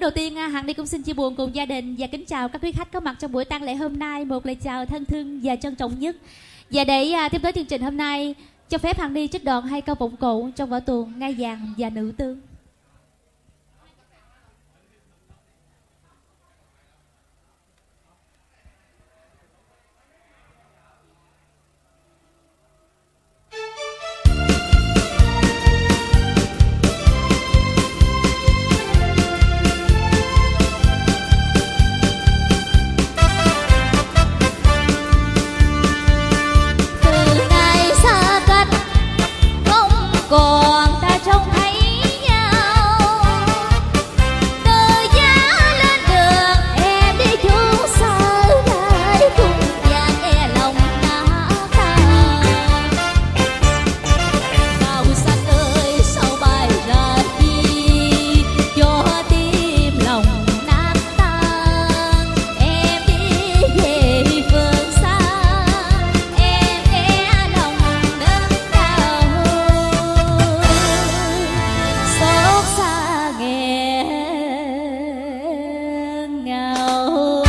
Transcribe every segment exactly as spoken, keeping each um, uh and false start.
Đầu tiên Hằng Ni cũng xin chia buồn cùng gia đình và kính chào các quý khách có mặt trong buổi tang lễ hôm nay. Một lời chào thân thương và trân trọng nhất. Và để tiếp tới chương trình hôm nay, cho phép Hằng Ni trích đoạn hai câu vọng cổ trong vở tuồng Ngai Vàng và Nữ Tương. Còn ta trông thấy nhau từ giá lên đường em đi chú sơ lại cùng vàng e lòng nát tan bao xanh ơi sao bay ra chi cho tim lòng nát tan em đi về phương xa em nghe lòng đớn đau xót xa nghẹn ngào.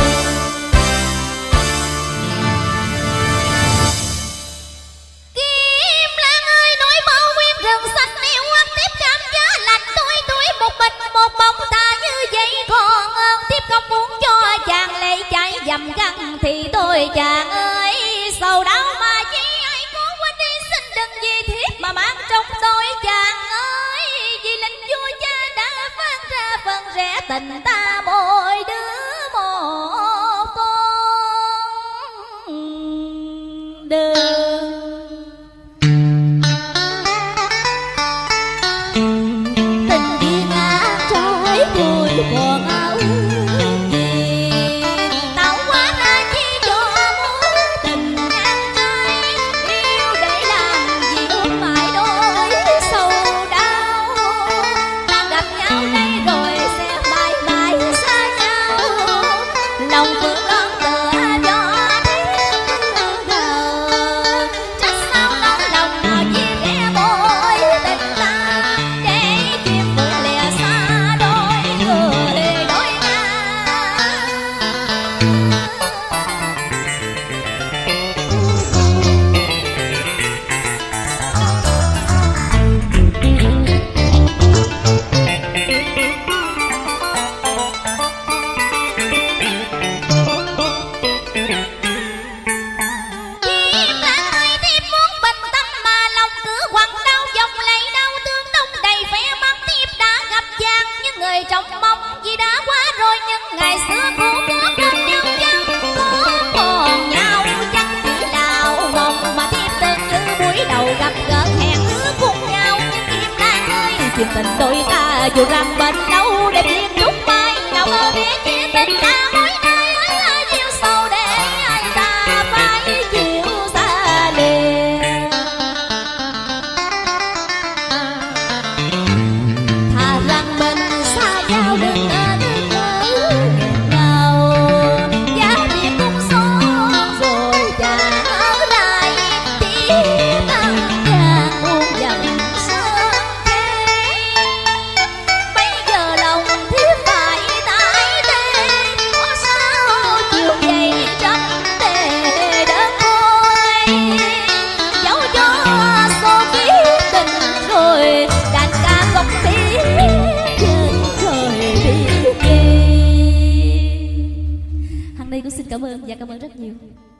Kim Lan ơi nỗi bao nguyên rừng xanh yêu ăn tiếp cảm giá lạnh tôi tôi một mình một bóng ta như vậy còn ơn tiếp không muốn cho chàng lệ chạy dầm găng thì tôi chàng ơi sầu đau mà chi ai cố quên đi xin đừng vì thiết mà mang trong tôi chàng ơi vì linh vua cha đã phán ra phần rẽ tình ta mỗi đứa một con đường. Tình duyên ngã trái tôi còn áo gì tạo hóa ra chi cho mối tình ngang trái yêu để làm gì ôm mãi đôi sầu đau ta gặp nhau đây rồi sẽ mãi mãi xa nhau lòng phương đón tựa cho thiết đầu trách sao nóng lòng nào chia rẽ mối tình ta để chim phượng lìa xa đôi người đôi ngã. Kim Lan ơi thiếp muốn bình tâm mà lòng cứ quặn đau dòng lệ đau thương đông đầy vẻ mắt thiếp đã gặp chàng những người trong mong vì đã qua rồi những ngày xưa cũ bước bên nhau chân có còn nhau chắc chỉ là mộng mà thiếp từng như buổi đầu gặp gỡ hẹn ước cùng nhau nhưng Kim Lan ơi chuyện tình đôi ta dù rằng bên đâu để biết lúc mai nào mơ biết chia tình ta mỗi nơi ơi nhiều sầu để ai ta phải chịu xa liền thà rằng mình xa nhau đừng nên nhớ nghẹn ngào giá biệt cũng son rồi chàng ở lại tiếng tăng vàng buông dần sớm bây giờ lòng thiết phải tái tê có sao chiều dậy trắng tề đơn côi dẫu cho số kiếp tình rồi đàn ca không biết trên trời biết gì. Hằng Ni cũng xin cảm ơn và cảm ơn rất nhiều.